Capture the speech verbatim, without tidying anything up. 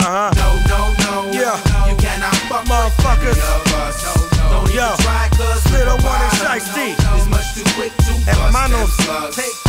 Uh-huh. No, no, no. Yeah. You cannot fuck Motherfuckers. with any of us. Don't Yo. even try, cause Little we're one and wild. Shiesty. It's much too quick to bust them Hermanos. slugs. Take